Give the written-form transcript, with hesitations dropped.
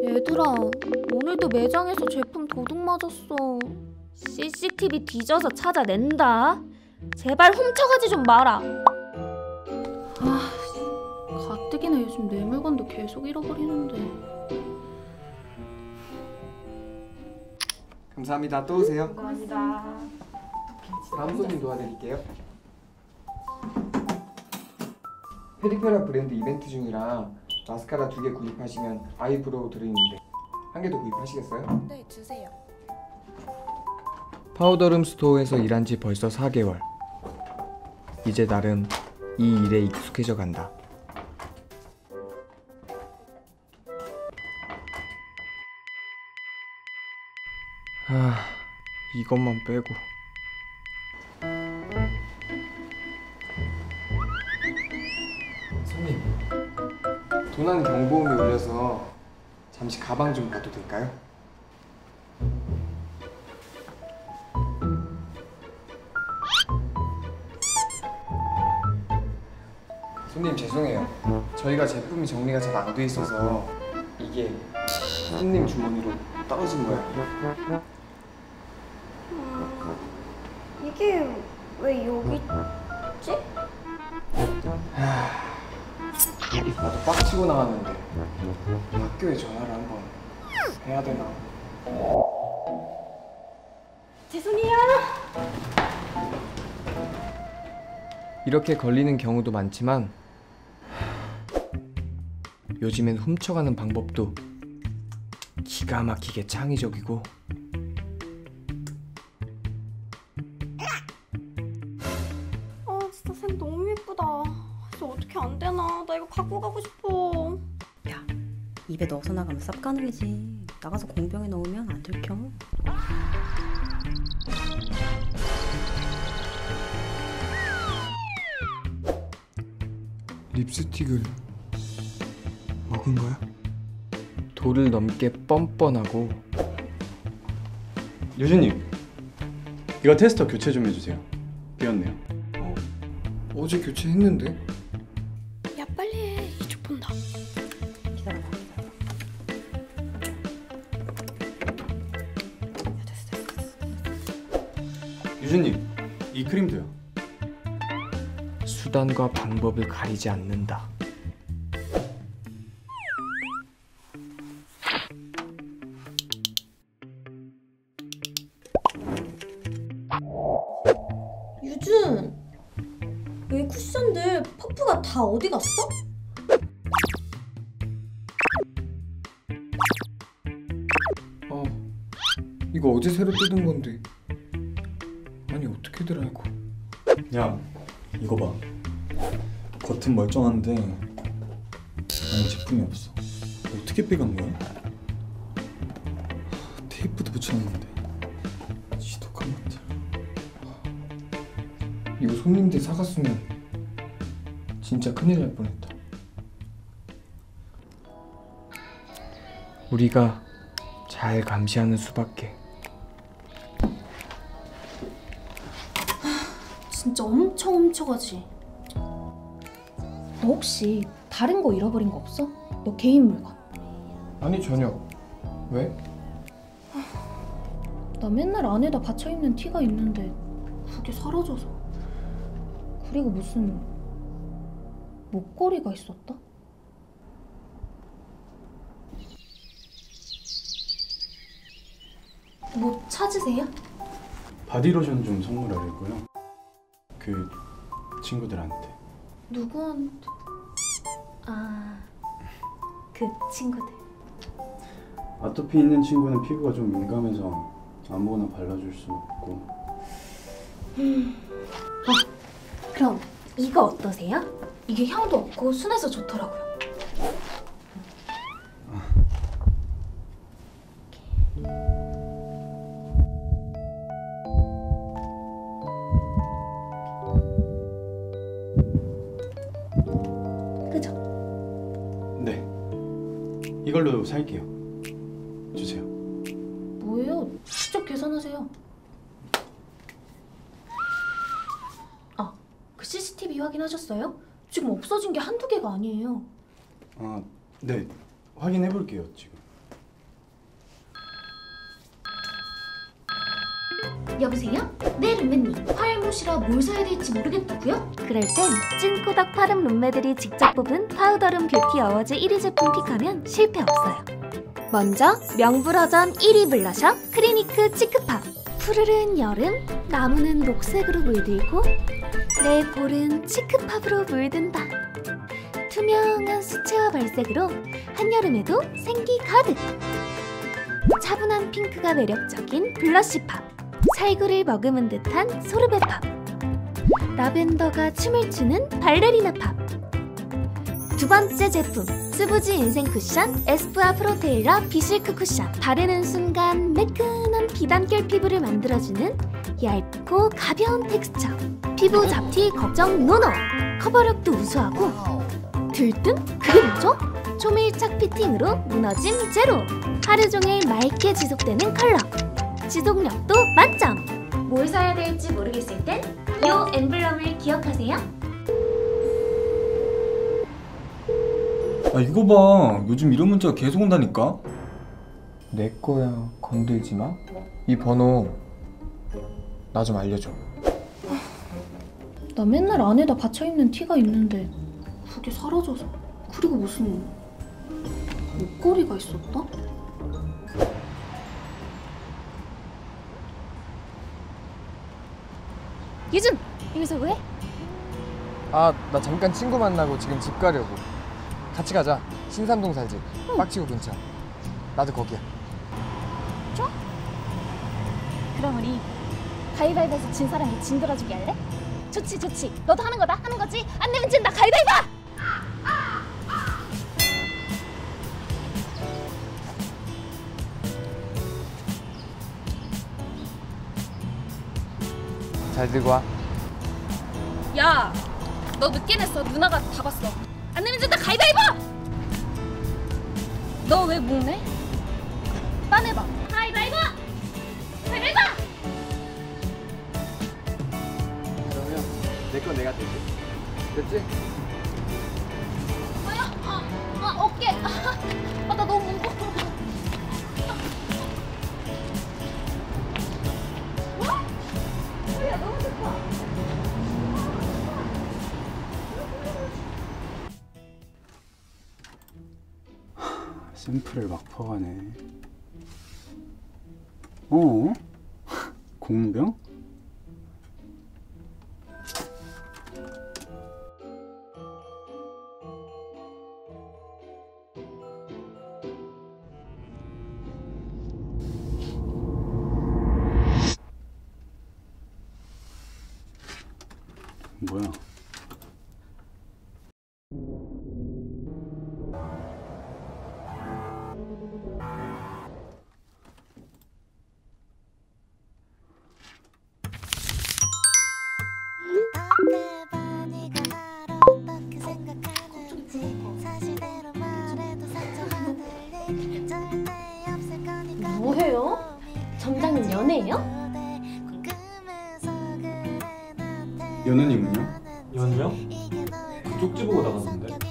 얘들아, 오늘도 매장에서 제품 도둑 맞았어. CCTV 뒤져서 찾아낸다. 제발 훔쳐가지 좀 마라. 아, 가뜩이나 요즘 내 물건도 계속 잃어버리는데. 감사합니다. 또 오세요. 감사합니다. 다음 손님 도와드릴게요. 페리페라 브랜드 이벤트 중이라 마스카라 2개 구입하시면 아이브로우 들어있는데 한 개 더 구입하시겠어요? 네, 주세요. 파우더룸 스토어에서 일한 지 벌써 4개월. 이제 나름 이 일에 익숙해져 간다. 이것만 빼고. 손님, 도난 경보음이 울려서 잠시 가방 좀 봐도 될까요? 손님 죄송해요. 저희가 제품이 정리가 잘 안 돼 있어서 이게 손님 주머니로 떨어진 거예요. 이게 왜 여기 있지? 나도 빡치고 나왔는데 학교에 전화를 한번 해야 되나? 죄송해요. 이렇게 걸리는 경우도 많지만 요즘엔 훔쳐가는 방법도 기가 막히게 창의적이고 진짜 색 너무 예쁘다. 진짜 어떻게 안 되나? 나 이거 갖고 가고 싶어. 야, 입에 넣어서 나가면 쌉가능이지. 나가서 공병에 넣으면 안 들켜. 립스틱을 먹은 거야? 도를 넘게 뻔뻔하고. 유진님, 이거 테스터 교체 좀 해주세요. 비었네요. 어제 교체했는데? 야, 빨리 해. 이쪽 본다. 기다려봐. 야, 됐어. 유진님, 이 크림도요. 수단과 방법을 가리지 않는다. 유준, 여기 쿠션들 퍼프가 다 어디 갔어? 이거 어제 새로 뜯은 건데. 아니 어떻게들 알고. 야, 이거 봐. 겉은 멀쩡한데 안에 제품이 없어. 어떻게 빼간 거야? 테이프도 붙여놨는데. 지독한 것들. 이거 손님들 사갔으면 진짜 큰일 날 뻔했다. 우리가 잘 감시하는 수밖에. 진짜 엄청 훔쳐가지. 너 혹시 다른 거 잃어버린 거 없어? 너 개인 물건. 아니 전혀. 왜? 나 맨날 안에다 받쳐 입는 티가 있는데 그게 사라져서. 그리고 무슨 목걸이가 있었다? 뭐 찾으세요? 바디로션 좀 선물하려고요. 그 친구들한테. 누구한테? 그 친구들. 아토피 있는 친구는 피부가 좀 민감해서 아무거나 발라줄 수 없고. 그럼 이거 어떠세요? 이게 향도 없고 순해서 좋더라고요. 그죠? 네, 이걸로 살게요. 주세요. 뭐예요? 직접 계산하세요. 그 CCTV 확인하셨어요? 지금 없어진 게 한두 개가 아니에요. 네, 확인해 볼게요 지금. 여보세요? 네 룸메님, 파일못이라 뭘 사야 될지 모르겠다고요? 그럴 땐 찐코덕 파름 룸메들이 직접 뽑은 파우더룸 뷰티 어워즈 1위 제품 픽하면 실패 없어요. 먼저 명불허전 1위 블러셔 크리니크 치크팝. 푸르른 여름, 나무는 녹색으로 물들고 내 볼은 치크팝으로 물든다. 투명한 수채화 발색으로 한여름에도 생기 가득. 차분한 핑크가 매력적인 블러쉬팝. 살구를 머금은 듯한 소르베팝. 라벤더가 춤을 추는 발레리나 팝. 두 번째 제품, 스부지 인생 쿠션 에스쁘아 프로테일러 비실크 쿠션. 바르는 순간 매끈한 비단결 피부를 만들어주는 얇고 가벼운 텍스처. 피부 잡티 걱정 노노. 커버력도 우수하고 들뜸? 그게 뭐죠? 초밀착 피팅으로 무너짐 제로. 하루 종일 맑게 지속되는 컬러. 지속력도 만점. 뭘 사야 될지 모르겠을 땐 이 엠블럼을 기억하세요. 아 이거 봐, 요즘 이런 문자가 계속 온다니까. 내 거야, 건들지 마. 이 번호 나 좀 알려줘. 나 맨날 안에다 받쳐입는 티가 있는데 그게 사라져서. 그리고 무슨 목걸이가 있었다? 유준! 여기서 왜? 아, 나 잠깐 친구 만나고 지금 집 가려고. 같이 가자. 신삼동 살지. 빡치고 근처. 나도 거기야. 그럼 우리 가위바위보에서 진 사람이 진 들어주기 할래? 좋지 좋지. 너도 하는 거다. 하는 거지? 안 내면 진다. 가위바위보! 잘 들고 와. 야! 너 늦게 냈어. 누나가 다 봤어. 안 내면 진다. 가위바위보! 너 왜 목내? 빠내봐. 가위바위보! 가위바위보! 그러면 내 건 내가 될게. 됐지? 어깨. 나 너무 무거워. 야, 너무 좋다. 샘플을 막 퍼가네. 어? 공병? 뭐야? 뭐해요? 정장은 연애예요? 연우님은요? 연우요? 그 쪽지 보고 나갔는데.